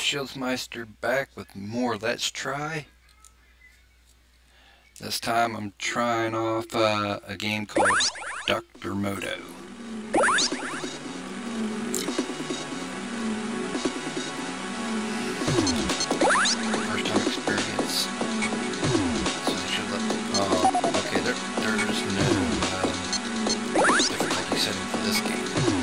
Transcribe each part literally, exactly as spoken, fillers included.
Shieldsmeister back with more Let's Try. This time I'm trying off uh, a game called Doctor Moto. First time experience. So they should let them, oh, okay, there, there's no uh, difficulty setting for this game.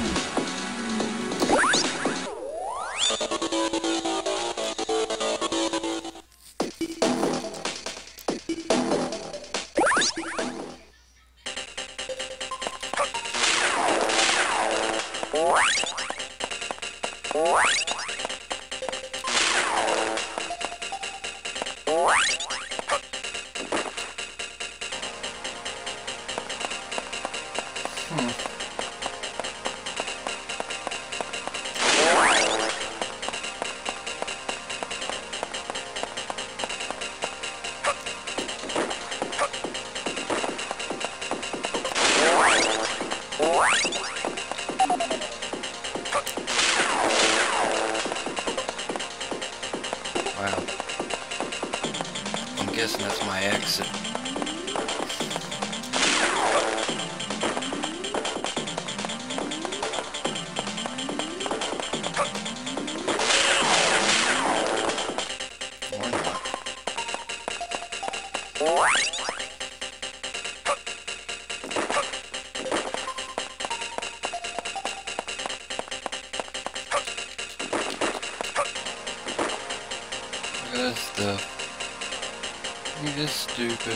Wow. I'm guessing that's my exit. Or not. Look at this stuff. Look at this stupid.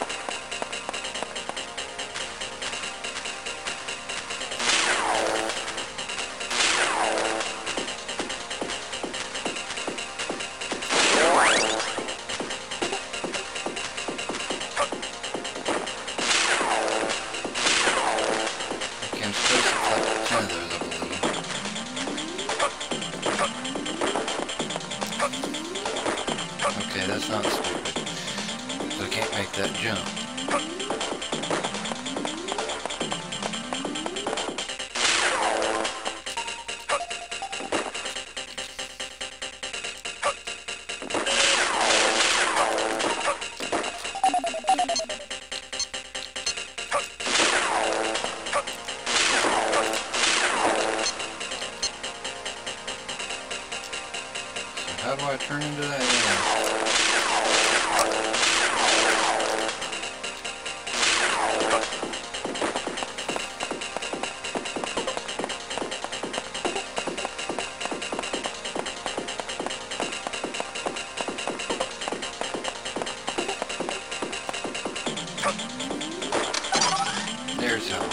Okay, I'm supposed to collect ten of those, I believe. Okay, that's not stupid. So I can't make that jump. So how do I turn into that again? There's how.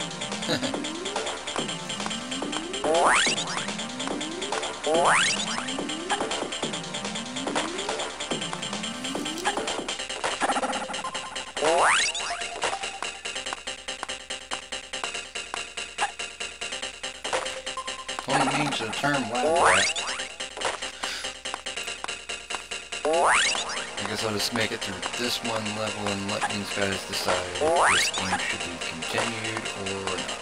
Only means the term lab rat. I guess I'll just make it through this one level and let these guys decide if this game should be continued or not.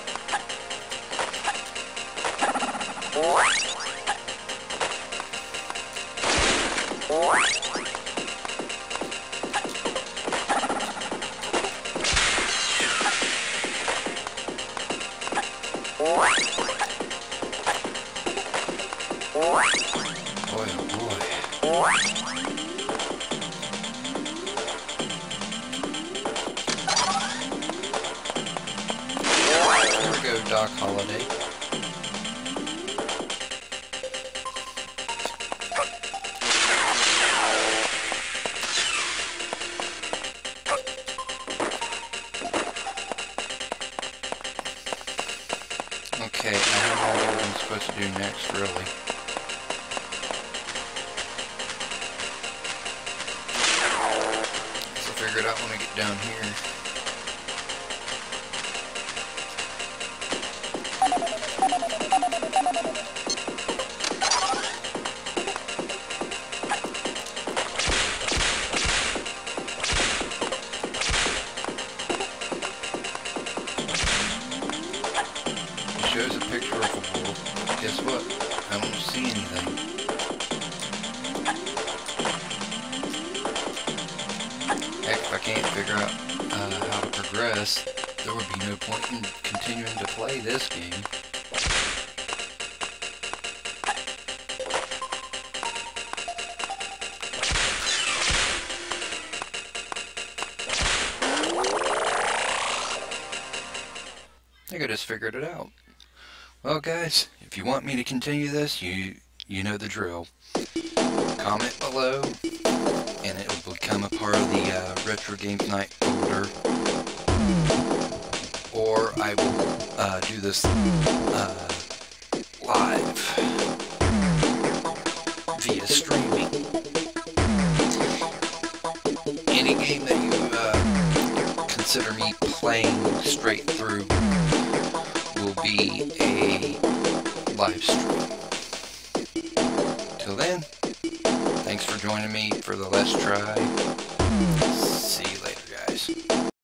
Boy, oh boy. Here we go, Doc Holliday. Okay, I have no idea what I'm supposed to do next, really. So I'll figure it out when I get down here. Shows a picture of a wolf. Guess what? I don't see anything. can't figure out uh, how to progress, there would be no point in continuing to play this game. I think I just figured it out. Well guys, if you want me to continue this, you you know the drill. Comment below, and it will become a part of the uh, Retro Games Night folder. Or I will uh, do this uh, live via streaming. Any game that you uh, consider me playing straight through will be a live stream. Till then, thanks for joining me for the Let's Try. See you later.